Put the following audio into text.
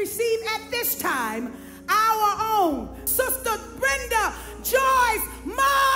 receive at this time our own Sister Brenda Joyce.